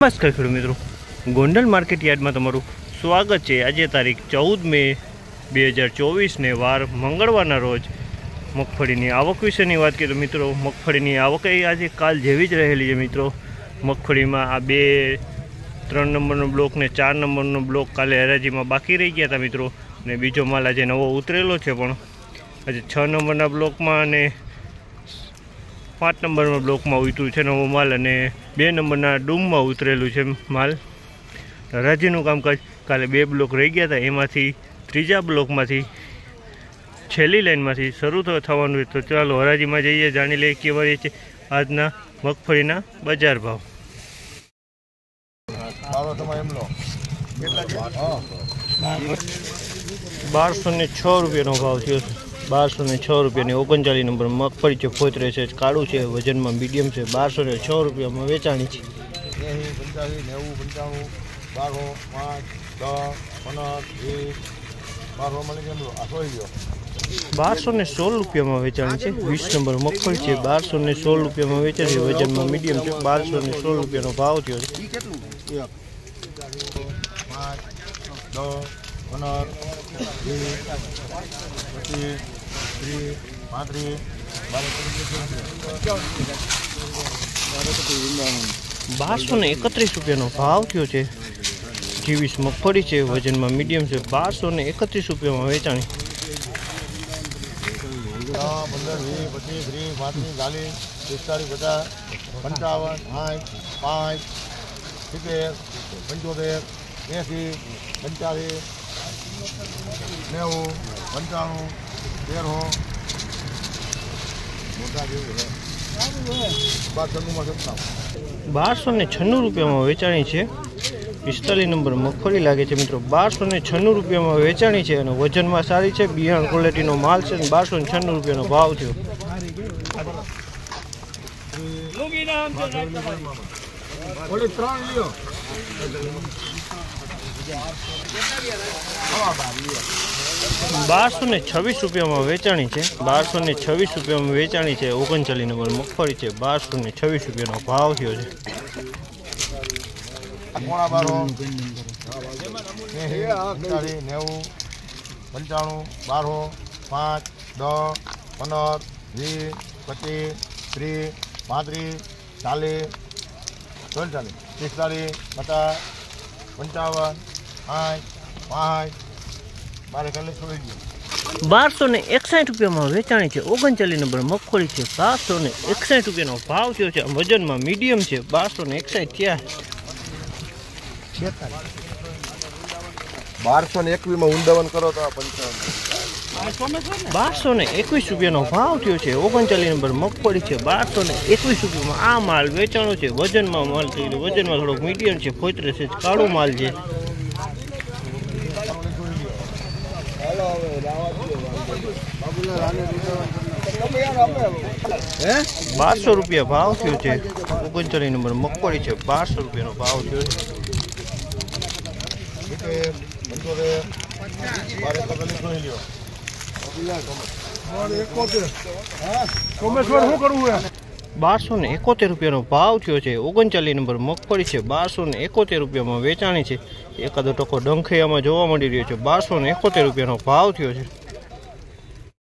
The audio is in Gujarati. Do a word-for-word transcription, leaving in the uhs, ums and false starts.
નમસ્કાર ખેડૂત મિત્રો, ગોંડલ માર્કેટ યાર્ડમાં તમારું સ્વાગત છે। આજે તારીખ ચૌદ મે બે હજાર ચોવીસને વાર મંગળવારના રોજ મગફળીની આવક વિશેની વાત કરીએ તો મિત્રો મગફળીની આવક એ આજે કાલ જેવી જ રહેલી છે। મિત્રો મગફળીમાં આ બે ત્રણ નંબરનો બ્લોક ને ચાર નંબરનો બ્લોક કાલે હરાજીમાં બાકી રહી ગયા હતા મિત્રો, ને બીજો માલ આજે નવો ઉતરેલો છે, પણ આજે છ નંબરના બ્લોકમાં અને પાંચ નંબરના બ્લોકમાં ઉતર્યું છે નવો માલ, અને બે નંબરના ડૂમમાં ઉતરેલું છે માલ। હરાજીનું કામકાજ કાલે બે બ્લોક રહી ગયા હતા, એમાંથી ત્રીજા બ્લોકમાંથી છેલ્લી લાઈનમાંથી શરૂ થવાનું છે। તો ચાલો હરાજીમાં જઈએ, જાણી લઈએ કેવા રહે છે આજના મગફળીના બજાર ભાવ। બારસો ને છ રૂપિયાનો ભાવ થયો છે। બારસો ને છ રૂપિયાની ઓગણચાલીસ નંબર મગફળી છે, ફોતરે છે, કાળું છે, વજનમાં મીડિયમ છે। બારસો ને છ રૂપિયામાં વેચાણી છે। બારસો ને સોળ રૂપિયામાં વેચાણી છે। વીસ નંબર મગફળી છે, બારસો ને સોળ રૂપિયામાં વેચાણી છે, વજનમાં મીડિયમ છે। બારસો ને સોળ રૂપિયાનો ભાવ થયો છે। બારસો ને એકત્રીસ રૂપિયાનો ભાવ થયો છે। ત્રેવીસ મગફળી છે, વજનમાં મીડિયમ છે। બારસો ને એકત્રીસ રૂપિયામાં વેચાણી। પંદર વીસ પચીસ ત્રીસ પાંત્રીસ ચાલીસ પિસ્તાલીસ પચાસ પંચાવન સાઠ પાંચ સિત્તેર પંચોતેર એંસી પંચાલીસ નેવું પંચાણું તેરો બારસો ને છન્નું રૂપિયામાં વેચાણી છે। પિસ્તાલીસ નંબર મગફળી લાગે છે મિત્રો। બારસો ને છન્નું રૂપિયામાં વેચાણી છે, અને વજનમાં સારી છે, બિયારણ ક્વોલિટીનો માલ છે, અને બારસો ને છન્નું રૂપિયાનો ભાવ થયો। બારસો ને છવ્વીસ રૂપિયામાં વેચાણી છે। બારસો ને છવ્વીસ રૂપિયામાં વેચાણી છે। ઓગણચાલીસ નંબર મગફળી છે, બારસો ને છવ્વીસ રૂપિયાનો ભાવ થયો છે। નેવું પંચાણું બારો પાંચ દસ પંદર વીસ પચીસ ત્રીસ પાંત્રીસ ચાલીસ ચોચાલીસ પિસ્તાલીસ પચાસ પંચાવન સાઠ પાંચ બારે ચાલીસ છોડી ગયો। બારસો ને એકસાઠ રૂપિયામાં વેચાણી છે। ઓગણચાલીસ નંબર મગફળી છે, બારસો ને એકસાઠ રૂપિયાનો ભાવ થયો છે। વજનમાં મીડિયમ છે, બારસો ને એકસાઠ થયા। બારસો ને એકવીસ માં ઊંડાવન કરો તો પંચાવન બારસો ને એકવીસ રૂપિયાનો ભાવ થયો છે। ઓગણચાલીસ નંબર મગફળી છે, બારસો ને એકવીસ રૂપિયામાં આ માલ વેચાણો છે। વજનમાં માલ થઈ ગયો, વજનમાં થોડોક મીડિયમ છે, ફોતરે છે, કાળો માલ છે। બારસો રૂપિયા ભાવ થયો છે। ઓગણચાલીસ નંબર મગફળી છે, બારસો રૂપિયાનો ભાવ થયો છે। બારસો ને એકોતેર રૂપિયાનો ભાવ થયો છે। ઓગણચાલીસ નંબર મગફળી છે, બારસો ને એકોતેર રૂપિયામાં વેચાણી છે। એકાદો ટકો ડંખૈયામાં જોવા મળી રહ્યો છે। બારસો ને એકોતેર રૂપિયાનો ભાવ થયો છે।